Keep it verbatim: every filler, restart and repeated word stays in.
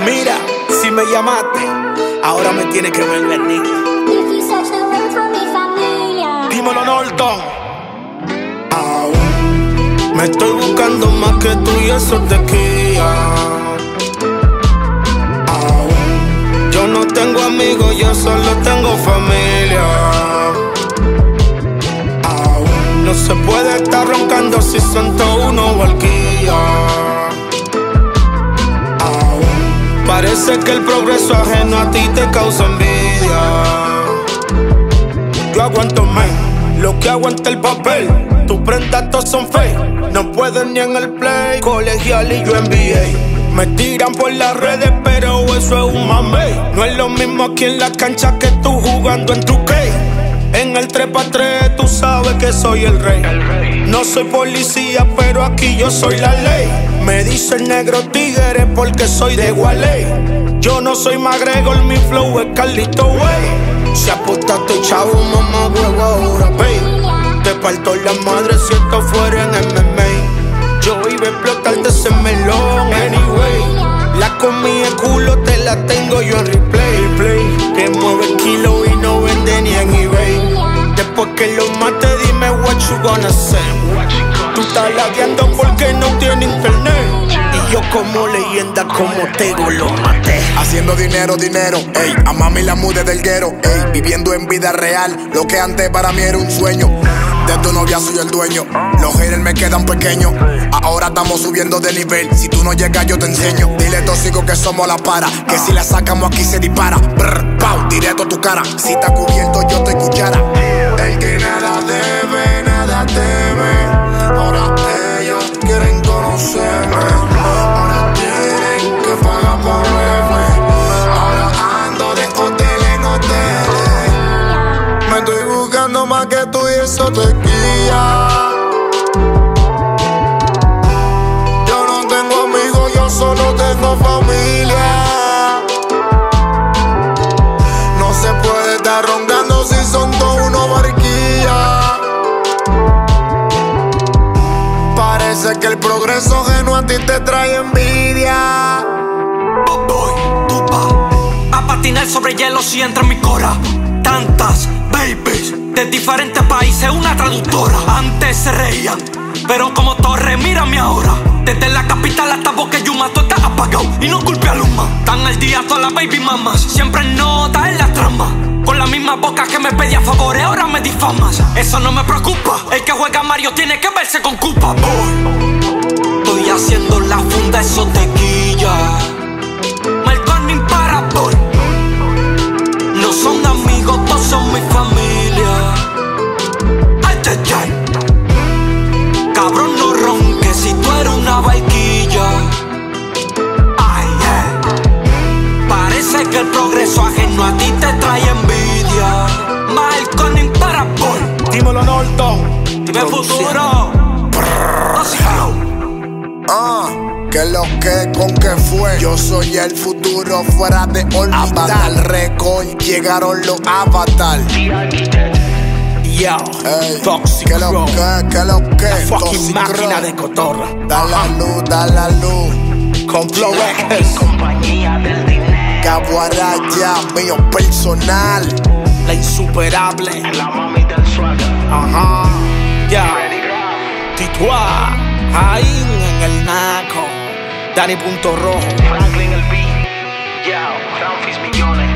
Mira, si me llamaste, ahora me tienes que ver venir. Dímelo, Norton. Aún me estoy buscando más que tú y eso te quilla. Aún yo no tengo amigos, yo solo tengo familia. Aún no se puede estar roncando si son todos unos barquillas. Aún parece que el progreso ajeno a ti te causa envidia. Yo aguanto más lo que aguanta el papel. Tus prendas todos son fake, no pueden ni en el play. Colegial y yo en B A. Me tiran por las redes, pero eso es un mamey. No es lo mismo aquí en la cancha que tú jugando en tu K. En el tres pa' tres tú sabes que soy el rey. No soy policía, pero aquí yo soy la ley. Me dicen negro tigre porque soy de Gualey. Yo no soy McGregor, mi flow es Carlito Way. Si apostaste chavo, mamá huevo ahora pay. Te parto la madre si esto fuera en M M A. Yo iba a explotarte ese melón anyway. La comida de culo te la tengo yo en replay, replay. Que mueve kilo y no vende ni en eBay. Después que lo mate dime what you gonna say. Tú estás lagueando porque no tienes internet. Y yo como leyenda como Tego lo maté. Haciendo dinero, dinero, ey. A mami la mudé del guero, ey. Viviendo en vida real, lo que antes para mí era un sueño. De tu novia soy el dueño. Los haters me quedan pequeños. Ahora estamos subiendo de nivel. Si tú no llegas yo te enseño. Dile tóxico que somos la para. Que si la sacamos aquí se dispara. Brr, pau, directo a tu cara. Si está cubierto yo te cuchara. El que nada debe, nada teme. Ahora ellos quieren conocerme. Ahora tienen que pagar por verme. Ahora ando de hotel en hotel. Me estoy buscando más que tú y eso te guía. Yo no tengo amigos, yo solo tengo familia. No se puede estar roncando si son todos unos barquillas. Parece que el progreso ajeno a ti te trae envidia. Voy, tú pa, a patinar sobre hielo si entra en mi cora. Tantas babies de diferentes países, una traductora. Antes se reían, pero como torre, mírame ahora. Desde la capital hasta Boqueyuma, tú estás apagado y no culpe a Luma. Tan al día todas las baby mamas, siempre nota en la trama. Con la misma boca que me pedía favores, ahora me difamas. Eso no me preocupa, el que juega Mario tiene que verse con culpa. Boy, estoy haciendo la funda, eso te quilla. Malcón imparable. No son amigos, todos son mi familia. Ay, ay, ay. Cabrón, no ronques si tú eres una barquilla. Ay, yeah. Parece que el progreso ajeno a ti te trae envidia. Malcón imparable. Dímelo, Norton. Dime futuro. Ah, que lo que con que fue. Yo soy el futuro fuera de orbital. Record, llegaron los avatar. Yo, Ey, Toxic que lo Crow. que, que lo que. La fucking Toxic máquina Crow. de cotorra. Da la luz, da la luz. Con Flow Records. Compañía del dinero. Caguaraya, mío personal. La insuperable. La mami del swagger. Ajá. Ya. Titua. Ahí en el naco. Dani Punto Rojo. Franklin el B. Yo, Ramfis millones.